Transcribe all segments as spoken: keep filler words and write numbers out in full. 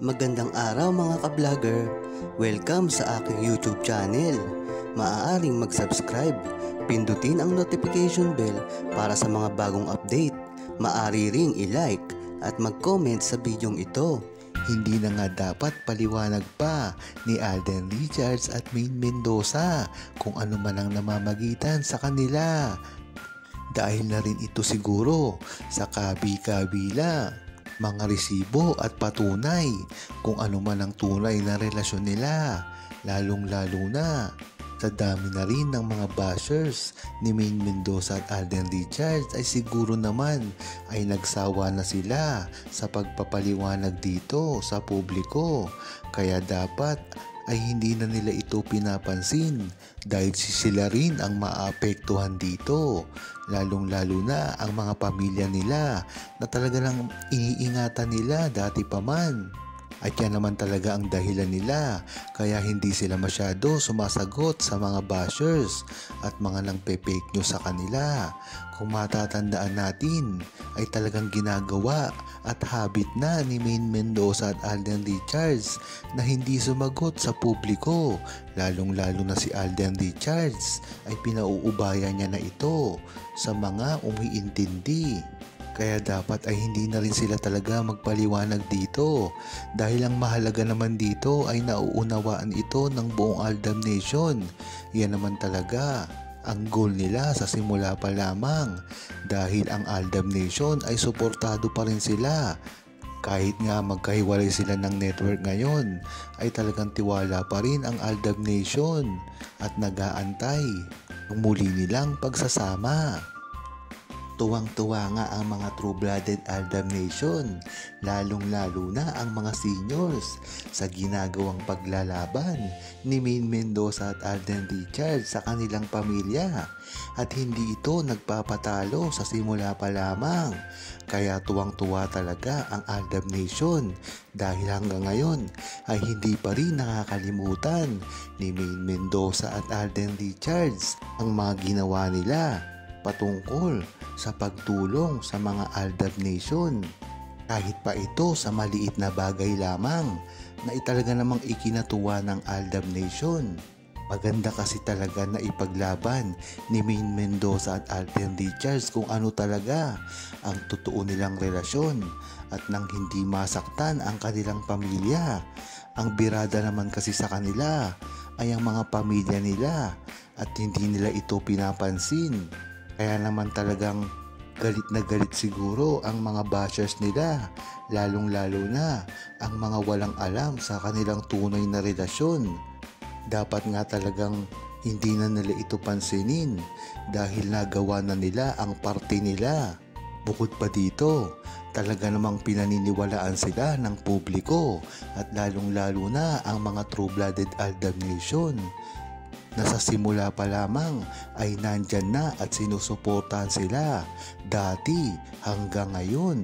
Magandang araw mga ka-vlogger! Welcome sa aking YouTube channel. Maaaring mag-subscribe, pindutin ang notification bell para sa mga bagong update. Maaari ring i-like at mag-comment sa bidyong ito. Hindi na nga dapat paliwanag pa ni Alden Richards at Maine Mendoza kung ano man ang namamagitan sa kanila. Dahil na rin ito siguro sa kabi-kabila, mga resibo at patunay kung ano man ang tunay na relasyon nila, lalong-lalo na sa dami na rin ng mga bashers ni Maine Mendoza at Alden Richards ay siguro naman ay nagsawa na sila sa pagpapaliwanag dito sa publiko, kaya dapat ay hindi na nila ito pinapansin dahil sila rin ang maapektuhan dito, lalong-lalo na ang mga pamilya nila na talaga lang iniingatan nila dati pa man. At yan naman talaga ang dahilan nila kaya hindi sila masyado sumasagot sa mga bashers at mga nagpe-fake news sa kanila. Kung matatandaan natin ay talagang ginagawa at habit na ni Maine Mendoza at Alden Richards na hindi sumagot sa publiko, lalong-lalo na si Alden Richards ay pinauubayan niya na ito sa mga umiintindi. Kaya dapat ay hindi na rin sila talaga magpaliwanag dito dahil ang mahalaga naman dito ay nauunawaan ito ng buong Aldab Nation. Yan naman talaga ang goal nila sa simula pa lamang dahil ang Aldab Nation ay suportado pa rin sila. Kahit nga magkahiwalay sila ng network ngayon ay talagang tiwala pa rin ang Aldab Nation at nag-aantay ng muli nilang pagsasama. Tuwang-tuwa nga ang mga true-blooded Aldab Nation, lalong-lalo na ang mga seniors sa ginagawang paglalaban ni Maine Mendoza at Alden Richards sa kanilang pamilya at hindi ito nagpapatalo sa simula pa lamang. Kaya tuwang-tuwa talaga ang Aldab Nation dahil hanggang ngayon ay hindi pa rin nakakalimutan ni Maine Mendoza at Alden Richards ang mga ginawa nila patungkol sa pagtulong sa mga Aldab Nation. Kahit pa ito sa maliit na bagay lamang na italaga namang ikinatuwa ng Aldab Nation. Maganda kasi talaga na ipaglaban ni Maine Mendoza at Alden Richards kung ano talaga ang totoo nilang relasyon at nang hindi masaktan ang kanilang pamilya. Ang birada naman kasi sa kanila ay ang mga pamilya nila at hindi nila ito pinapansin. Kaya naman talagang galit na galit siguro ang mga bashers nila, lalong-lalo na ang mga walang alam sa kanilang tunay na relasyon. Dapat nga talagang hindi na nila ito pansinin dahil nagawa na nila ang parte nila. Bukod pa dito, talaga namang pinaniniwalaan sila ng publiko at lalong-lalo na ang mga true-blooded Aldab Nation na sa simula pa lamang ay nandyan na at sinusuportahan sila dati hanggang ngayon.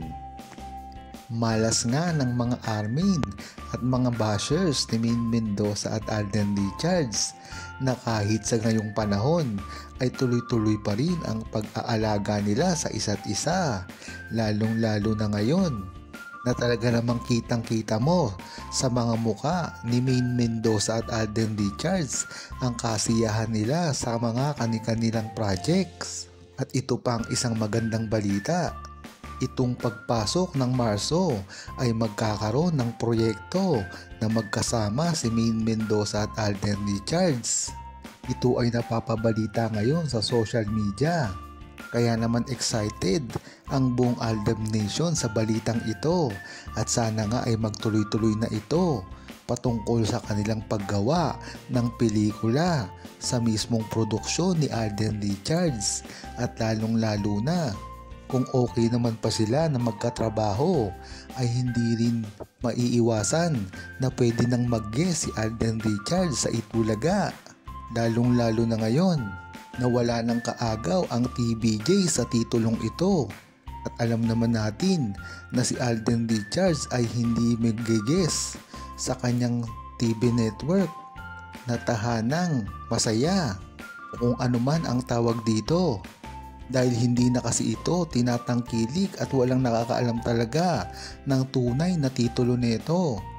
Malas nga ng mga armin at mga bashers ni Maine Mendoza at Alden Richards na kahit sa ngayong panahon ay tuloy-tuloy pa rin ang pag-aalaga nila sa isa't isa, lalong-lalo na ngayon na talaga namang kitang-kita mo sa mga muka ni Maine Mendoza at Alden Richards ang kasiyahan nila sa mga kani-kanilang projects. At ito pa ang isang magandang balita. Itong pagpasok ng Marso ay magkakaroon ng proyekto na magkasama si Maine Mendoza at Alden Richards. Ito ay napapabalita ngayon sa social media. Kaya naman excited ang buong Aldab Nation sa balitang ito at sana nga ay magtuloy-tuloy na ito patungkol sa kanilang paggawa ng pelikula sa mismong produksyon ni Alden Richards at lalong-lalo na kung okay naman pa sila na magkatrabaho ay hindi rin maiiwasan na pwede nang mag-guest si Alden Richards sa Itbulaga, lalong-lalo na ngayon na wala ng kaagaw ang T V J sa titulong ito. At alam naman natin na si Alden Richards ay hindi mag-guest sa kanyang T V network na Tahanang Masaya o kung ano man ang tawag dito. Dahil hindi na kasi ito tinatangkilik at walang nakakaalam talaga ng tunay na titulo nito.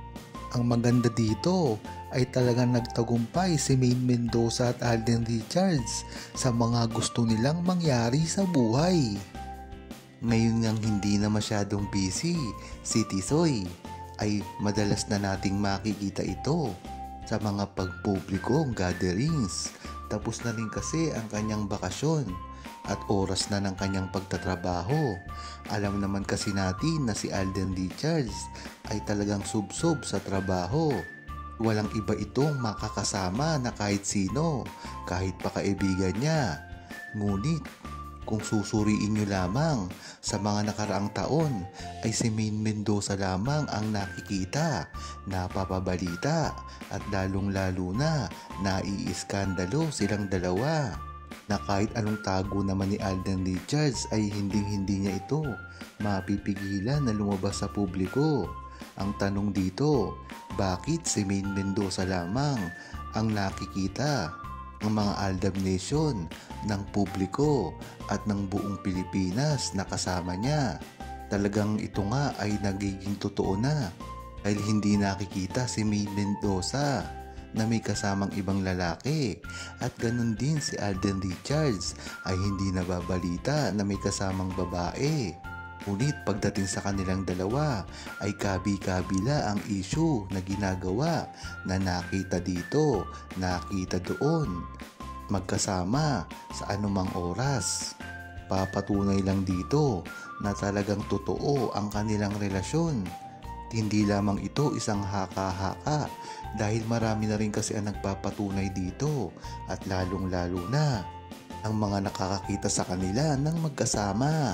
Ang maganda dito ay talagang nagtagumpay si Maine Mendoza at Alden Richards sa mga gusto nilang mangyari sa buhay. Ngayon ngang hindi na masyadong busy, si Tisoy ay madalas na nating makikita ito sa mga pagpublikong gatherings. Tapos na rin kasi ang kanyang bakasyon at oras na ng kanyang pagtatrabaho. Alam naman kasi natin na si Alden Richards ay talagang subsob sa trabaho. Walang iba itong makakasama na kahit sino, kahit pa kaibigan niya. Ngunit kung susuriin nyo lamang sa mga nakaraang taon ay si Maine Mendoza lamang ang nakikita, napapabalita at lalong lalo na naiiskandalo silang dalawa. Na kahit anong tago naman ni Alden Richards ay hinding-hindi niya ito mapipigilan na lumabas sa publiko. Ang tanong dito, bakit si Maine Mendoza lamang ang nakikita ng mga Aldab Nation, ng publiko at ng buong Pilipinas na kasama niya? Talagang ito nga ay nagiging totoo na dahil hindi nakikita si Maine Mendoza na may kasamang ibang lalaki at ganun din si Alden Richards ay hindi nababalita na may kasamang babae. Ngunit pagdating sa kanilang dalawa ay kabi-kabila ang issue na ginagawa na nakita dito, nakita doon, magkasama sa anumang oras. Papatunay lang dito na talagang totoo ang kanilang relasyon. Hindi lamang ito isang haka-haka dahil marami na rin kasi ang nagpapatunay dito at lalong-lalo na ang mga nakakakita sa kanila ng magkasama.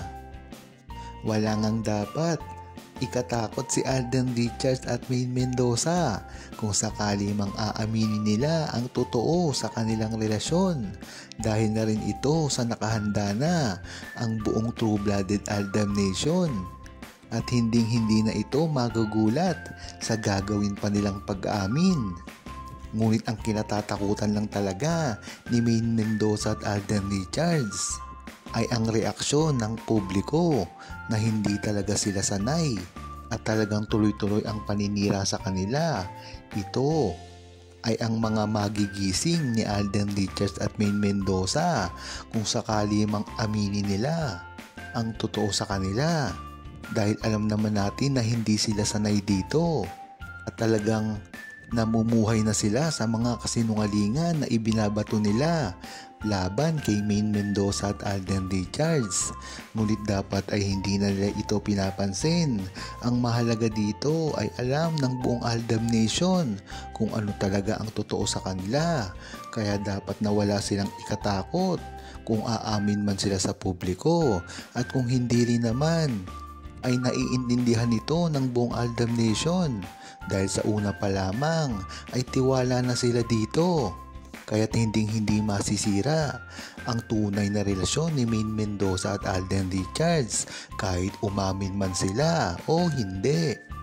Wala ngang dapat ikatakot si Alden Richards at Maine Mendoza kung sakali mang aaminin nila ang totoo sa kanilang relasyon dahil na rin ito sa nakahanda na ang buong true-blooded Aldab Nation. At hinding-hindi na ito magugulat sa gagawin pa nilang pag-amin. Ngunit ang kinatatakutan lang talaga ni Maine Mendoza at Alden Richards ay ang reaksyon ng publiko na hindi talaga sila sanay at talagang tuloy-tuloy ang paninira sa kanila. Ito ay ang mga magigising ni Alden Richards at Maine Mendoza kung sakali mang aminin nila ang totoo sa kanila. Dahil alam naman natin na hindi sila sanay dito at talagang namumuhay na sila sa mga kasinungalingan na ibinabato nila laban kay Maine Mendoza at Alden Richards. Ngunit dapat ay hindi na nila ito pinapansin. Ang mahalaga dito ay alam ng buong Aldab Nation kung ano talaga ang totoo sa kanila. Kaya dapat na wala silang ikatakot kung aamin man sila sa publiko at kung hindi rin naman ay naiintindihan nito ng buong Aldab Nation dahil sa una pa lamang ay tiwala na sila dito. Kaya't hinding hindi masisira ang tunay na relasyon ni Maine Mendoza at Alden Richards kahit umamin man sila o hindi.